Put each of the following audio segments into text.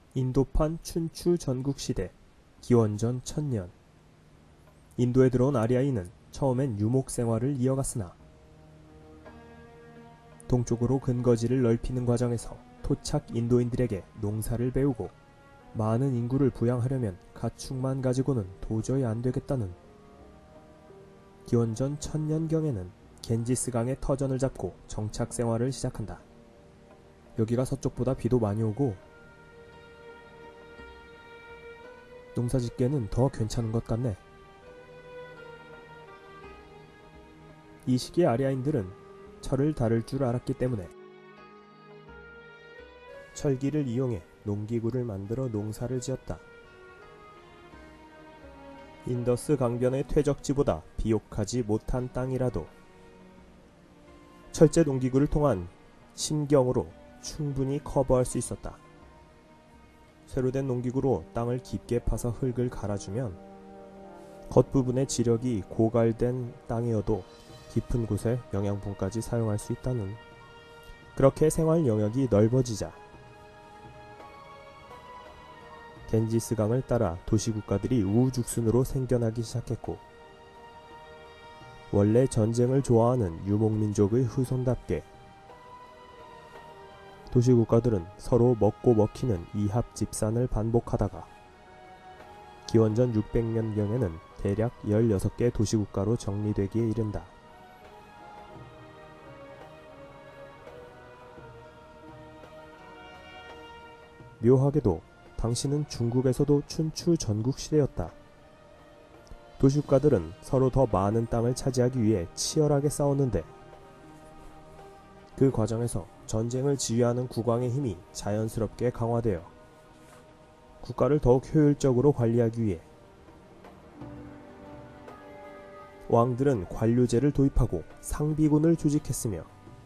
인도판 춘추 전국시대 기원전 1000년. 인도에 들어온 아리아인은 처음엔 유목 생활을 이어갔으나 동쪽으로 근거지를 넓히는 과정에서 토착 인도인들에게 농사를 배우고 많은 인구를 부양하려면 가축만 가지고는 도저히 안되겠다는 기원전 1000년경에는 겐지스강의 터전을 잡고 정착 생활을 시작한다. 여기가 서쪽보다 비도 많이 오고 농사짓기에는 더 괜찮은 것 같네. 이 시기에 아리아인들은 철을 다룰 줄 알았기 때문에 철기를 이용해 농기구를 만들어 농사를 지었다. 인더스 강변의 퇴적지보다 비옥하지 못한 땅이라도 철제 농기구를 통한 심경으로 충분히 커버할 수 있었다. 새로 된 농기구로 땅을 깊게 파서 흙을 갈아주면 겉부분의 지력이 고갈된 땅이어도 깊은 곳에 영양분까지 사용할 수 있다는, 그렇게 생활 영역이 넓어지자 겐지스강을 따라 도시국가들이 우후죽순으로 생겨나기 시작했고, 원래 전쟁을 좋아하는 유목민족의 후손답게 도시국가들은 서로 먹고 먹히는 이합집산을 반복하다가 기원전 600년경에는 대략 16개 도시국가로 정리되기에 이른다. 묘하게도 당시는 중국에서도 춘추 전국시대였다. 도시국가들은 서로 더 많은 땅을 차지하기 위해 치열하게 싸웠는데, 그 과정에서 전쟁을 지휘하는 국왕의 힘이 자연스럽게 강화되어 국가를 더욱 효율적으로 관리하기 위해 왕들은 관료제를 도입하고 상비군을 조직했으며,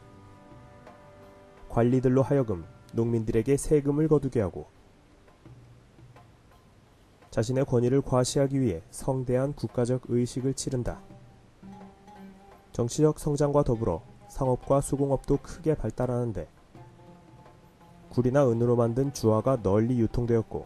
관리들로 하여금 농민들에게 세금을 거두게 하고 자신의 권위를 과시하기 위해 성대한 국가적 의식을 치른다. 정치적 성장과 더불어 상업과 수공업도 크게 발달하는데 구리나 은으로 만든 주화가 널리 유통되었고,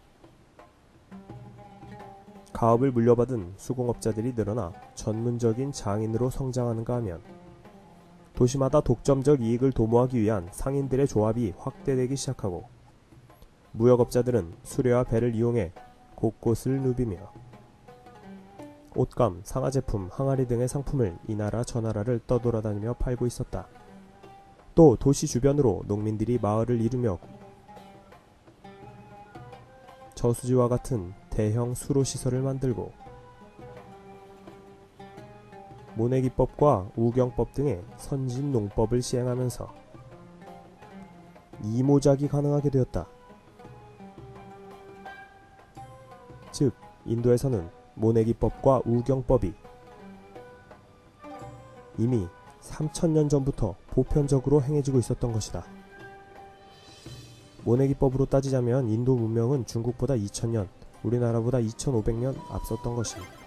가업을 물려받은 수공업자들이 늘어나 전문적인 장인으로 성장하는가 하면 도시마다 독점적 이익을 도모하기 위한 상인들의 조합이 확대되기 시작하고, 무역업자들은 수레와 배를 이용해 곳곳을 누비며 옷감, 상하제품, 항아리 등의 상품을 이 나라 저 나라를 떠돌아다니며 팔고 있었다. 또 도시 주변으로 농민들이 마을을 이루며 저수지와 같은 대형 수로시설을 만들고 모내기법과 우경법 등의 선진 농법을 시행하면서 이모작이 가능하게 되었다. 즉, 인도에서는 모내기법과 우경법이 이미 3000년 전부터 보편적으로 행해지고 있었던 것이다. 모내기법으로 따지자면 인도 문명은 중국보다 2000년, 우리나라보다 2500년 앞섰던 것이다.